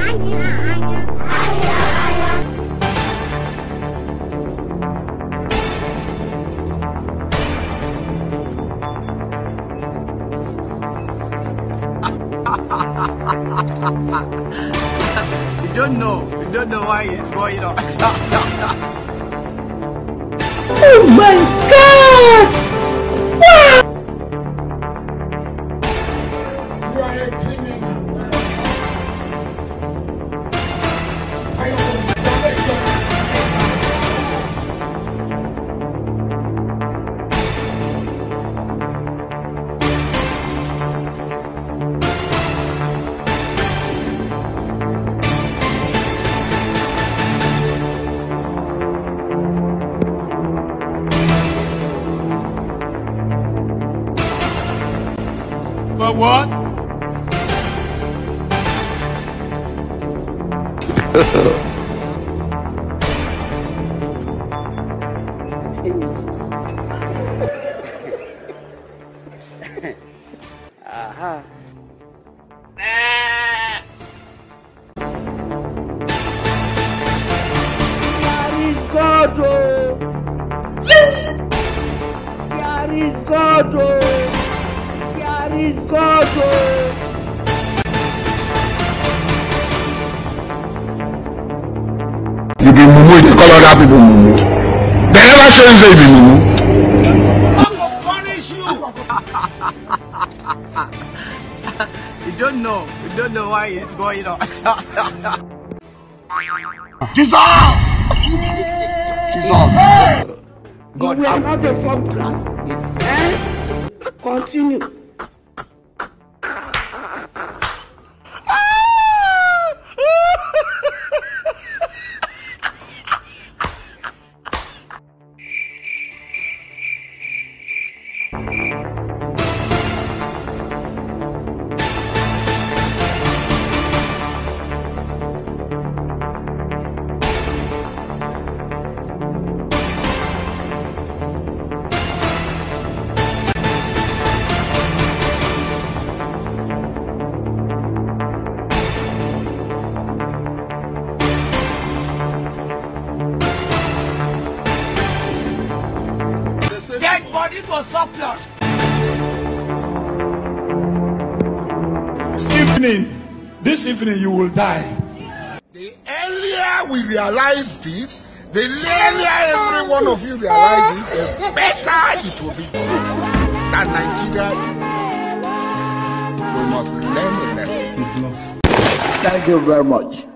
You don't know why it's going on. Oh my God! Wow! You are a criminal. For what? Aha. There is God, oh! There is God, oh! There is God, oh! You be mumu, you call other people mumu. They never show you say you be mumu. I'm gonna punish you. You don't know why it's going on. Jesus! Jesus! God, we are not a form class. Continue. Dead bodies for surplus. This evening you will die. The earlier we realize this, the earlier every one of you realize it, the better it will be. That Nigeria, we must learn a lesson. He's lost. Thank you very much.